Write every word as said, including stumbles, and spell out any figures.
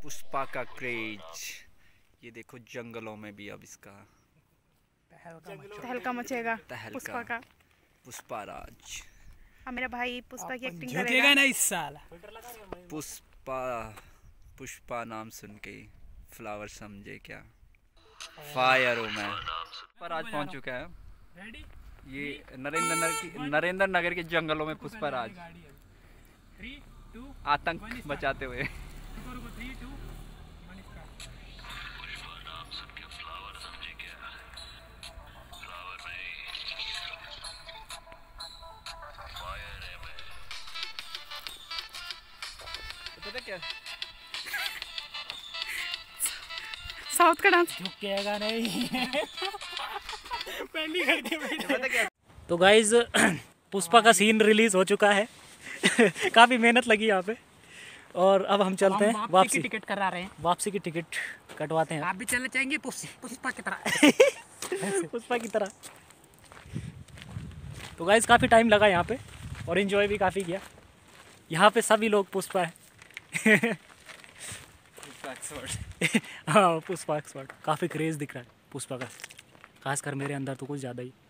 पुष्पा का क्रेज ये देखो जंगलों में भी अब इसका तहलका मचेगा। पुष्पा का पुष्पा राज। अब मेरा भाई पुष्पा की एक्टिंग झुकेगा करेगा ना इस साल। पुष्पा पुष्पा नाम सुन के फ्लावर समझे क्या फायर हूँ मैं। पुष्पा राज पहुंच चुका है। ये नरेंद्र नगर की नरेंद्र नगर के जंगलों में पुष्पा राज आतंक मचाते हुए। पता क्या साउथ का डांस झुकेगा नहीं। पहली करके पता क्या तो गाइज पुष्पा का सीन रिलीज हो चुका है। काफ़ी मेहनत लगी यहाँ पे और अब हम चलते हैं वापसी की टिकट करा रहे हैं। वापसी की टिकट कटवाते हैं आप भी चलना चाहेंगे पुष्पा की तरह। पुष्पा की तरह। तो गाइज काफ़ी टाइम लगा यहाँ पे और इन्जॉय भी काफ़ी किया। यहाँ पे सभी लोग पुष्पा है। हाँ पुष्पा एक्सपर्ट। काफ़ी क्रेज़ दिख रहा है पुष्पा का, खासकर मेरे अंदर तो कुछ ज़्यादा ही।